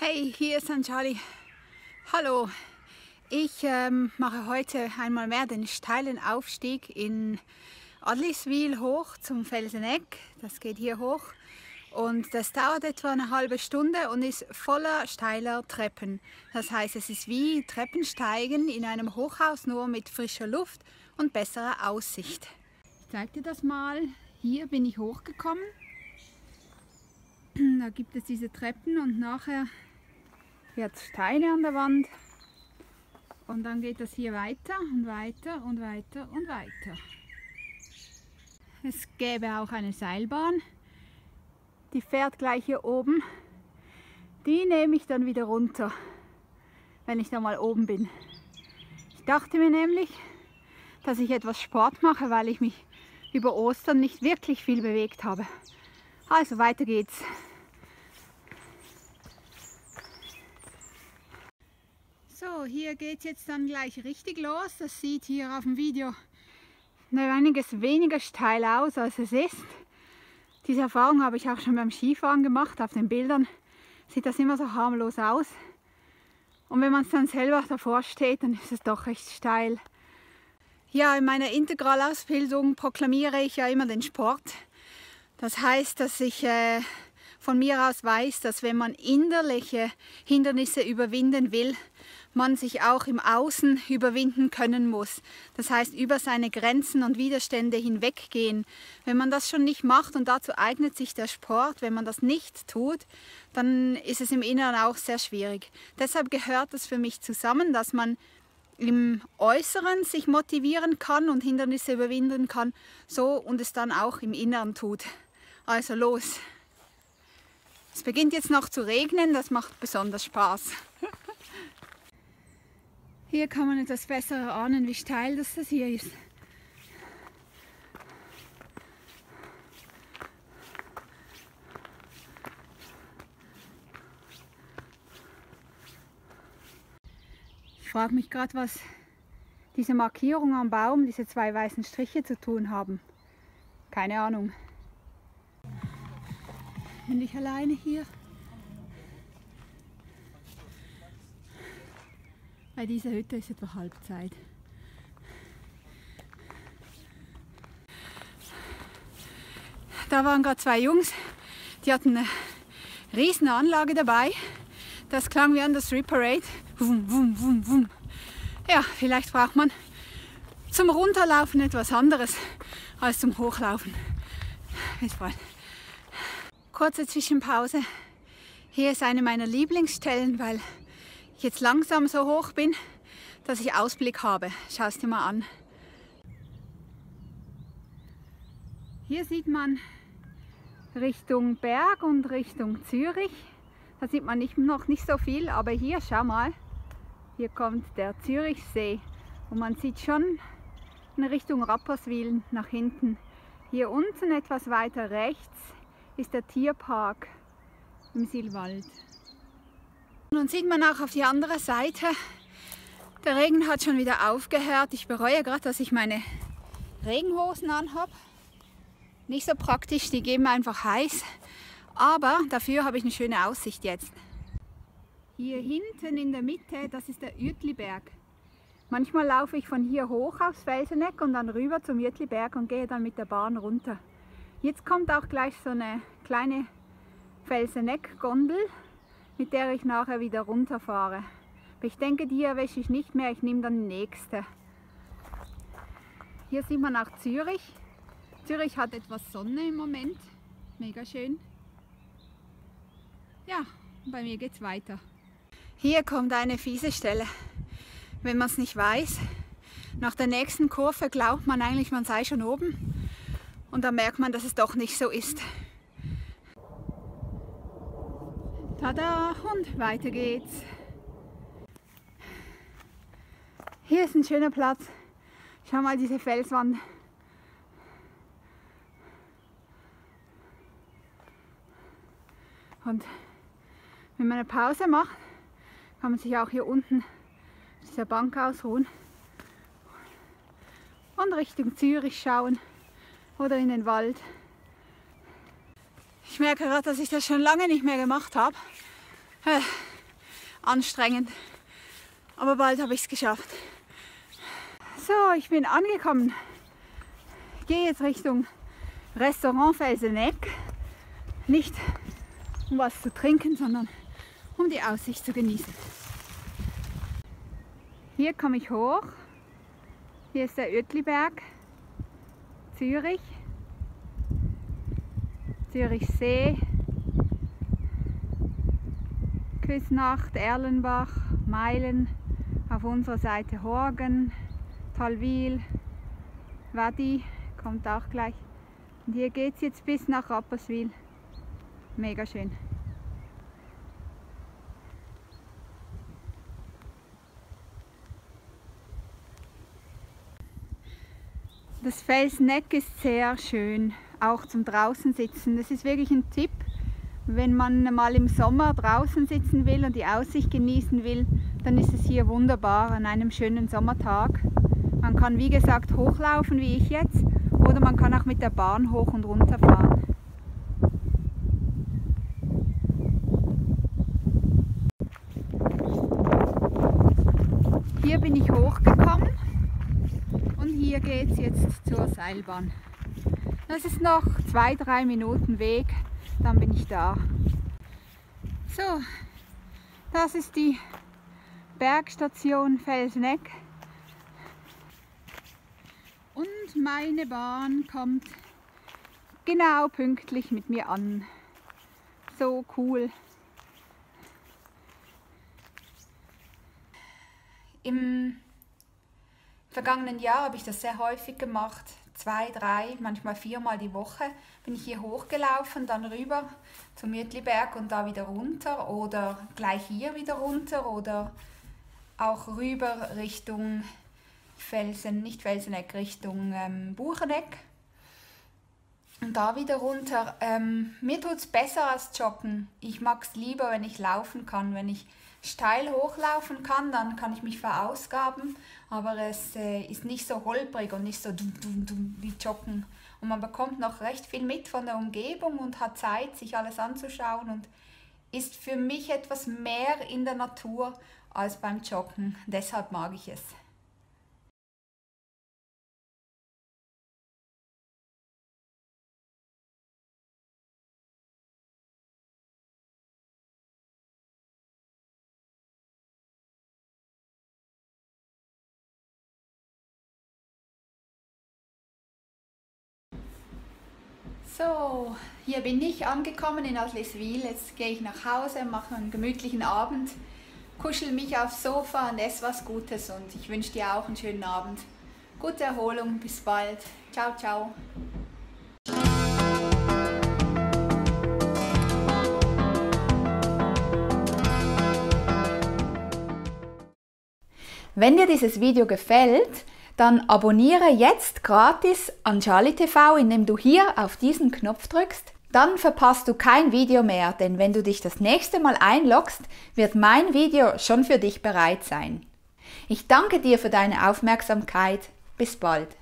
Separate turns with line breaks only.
Hey, hier ist Anjali. Hallo, ich mache heute einmal mehr den steilen Aufstieg in Adliswil hoch zum Felseneck. Das geht hier hoch und das dauert etwa eine halbe Stunde und ist voller steiler Treppen. Das heißt, es ist wie Treppensteigen in einem Hochhaus, nur mit frischer Luft und besserer Aussicht. Ich zeige dir das mal. Hier bin ich hochgekommen. Da gibt es diese Treppen und nachher wird Steine an der Wand und dann geht das hier weiter und weiter und weiter und weiter. Es gäbe auch eine Seilbahn, die fährt gleich hier oben. Die nehme ich dann wieder runter, wenn ich da mal oben bin. Ich dachte mir nämlich, dass ich etwas Sport mache, weil ich mich über Ostern nicht wirklich viel bewegt habe. Also weiter geht's. So, hier geht es jetzt dann gleich richtig los. Das sieht hier auf dem Video einiges weniger steil aus, als es ist. Diese Erfahrung habe ich auch schon beim Skifahren gemacht. Auf den Bildern sieht das immer so harmlos aus. Und wenn man es dann selber davor steht, dann ist es doch recht steil. Ja, in meiner Integralausbildung proklamiere ich ja immer den Sport. Das heißt, dass ich von mir aus weiß, dass wenn man innerliche Hindernisse überwinden will, man sich auch im Außen überwinden können muss. Das heißt, über seine Grenzen und Widerstände hinweggehen. Wenn man das schon nicht macht, und dazu eignet sich der Sport, wenn man das nicht tut, dann ist es im Inneren auch sehr schwierig. Deshalb gehört es für mich zusammen, dass man im Äußeren sich motivieren kann und Hindernisse überwinden kann, so und es dann auch im Inneren tut. Also los! Es beginnt jetzt noch zu regnen, das macht besonders Spaß. Hier kann man etwas besser erahnen, wie steil das hier ist. Ich frage mich gerade, was diese Markierungen am Baum, diese zwei weißen Striche zu tun haben. Keine Ahnung. Bin ich alleine hier? Bei dieser Hütte ist etwa Halbzeit. Da waren gerade zwei Jungs, die hatten eine riesen Anlage dabei. Das klang wie an der Street Parade. Wum, wum, wum, wum. Ja, vielleicht braucht man zum Runterlaufen etwas anderes als zum Hochlaufen. Bis bald. Kurze Zwischenpause. Hier ist eine meiner Lieblingsstellen, weil ich jetzt langsam so hoch bin, dass ich Ausblick habe. Schau es dir mal an. Hier sieht man Richtung Berg und Richtung Zürich. Da sieht man noch nicht so viel, aber hier, schau mal, hier kommt der Zürichsee und man sieht schon in Richtung Rapperswil nach hinten. Hier unten etwas weiter rechts ist der Tierpark im Silwald. Nun sieht man auch auf die andere Seite, der Regen hat schon wieder aufgehört. Ich bereue gerade, dass ich meine Regenhosen anhabe. Nicht so praktisch, die geben einfach heiß, aber dafür habe ich eine schöne Aussicht jetzt. Hier hinten in der Mitte, das ist der Uetliberg. Manchmal laufe ich von hier hoch aufs Felseneck und dann rüber zum Uetliberg und gehe dann mit der Bahn runter. Jetzt kommt auch gleich so eine kleine Felseneck-Gondel, mit der ich nachher wieder runterfahre. Aber ich denke, die erwische ich nicht mehr, ich nehme dann die nächste. Hier sieht man auch Zürich. Zürich hat etwas Sonne im Moment, mega schön. Ja, bei mir geht's weiter. Hier kommt eine fiese Stelle. Wenn man es nicht weiß, nach der nächsten Kurve glaubt man eigentlich, man sei schon oben. Und dann merkt man, dass es doch nicht so ist. Tada! Und weiter geht's. Hier ist ein schöner Platz. Schau mal diese Felswand. Und wenn man eine Pause macht, kann man sich auch hier unten auf dieser Bank ausruhen und Richtung Zürich schauen oder in den Wald. Ich merke gerade, dass ich das schon lange nicht mehr gemacht habe. anstrengend. Aber bald habe ich es geschafft. So, ich bin angekommen. Ich gehe jetzt Richtung Restaurant Felseneck. Nicht um was zu trinken, sondern um die Aussicht zu genießen. Hier komme ich hoch. Hier ist der Uetliberg, Zürich, Zürichsee, Küsnacht, Erlenbach, Meilen, auf unserer Seite Horgen, Talwil, Wadi kommt auch gleich. Und hier geht es jetzt bis nach Rapperswil. Mega schön. Das Felseneck ist sehr schön, auch zum draußen sitzen. Das ist wirklich ein Tipp, wenn man mal im Sommer draußen sitzen will und die Aussicht genießen will, dann ist es hier wunderbar an einem schönen Sommertag. Man kann wie gesagt hochlaufen, wie ich jetzt, oder man kann auch mit der Bahn hoch und runter fahren. Hier bin ich hochgekommen. Und hier geht es jetzt zur Seilbahn. Das ist noch 2-3 Minuten Weg, dann bin ich da. So, das ist die Bergstation Felseneck. Und meine Bahn kommt genau pünktlich mit mir an. So cool. Im vergangenen Jahr habe ich das sehr häufig gemacht, 2, 3, manchmal 4-mal die Woche bin ich hier hochgelaufen, dann rüber zum Uetliberg und da wieder runter oder gleich hier wieder runter oder auch rüber Richtung nicht Felseneck, Richtung Bucheneck und da wieder runter. Mir tut es besser als joggen. Ich mag es lieber, wenn ich laufen kann, wenn ich steil hochlaufen kann, dann kann ich mich verausgaben, aber es ist nicht so holprig und nicht so wie joggen. Und man bekommt noch recht viel mit von der Umgebung und hat Zeit, sich alles anzuschauen und ist für mich etwas mehr in der Natur als beim Joggen. Deshalb mag ich es. So, hier bin ich angekommen in Adliswil. Jetzt gehe ich nach Hause, mache einen gemütlichen Abend, kuschel mich aufs Sofa und esse was Gutes und ich wünsche dir auch einen schönen Abend. Gute Erholung, bis bald. Ciao, ciao. Wenn dir dieses Video gefällt, dann abonniere jetzt gratis Anjali TV, indem du hier auf diesen Knopf drückst. Dann verpasst du kein Video mehr, denn wenn du dich das nächste Mal einloggst, wird mein Video schon für dich bereit sein. Ich danke dir für deine Aufmerksamkeit. Bis bald.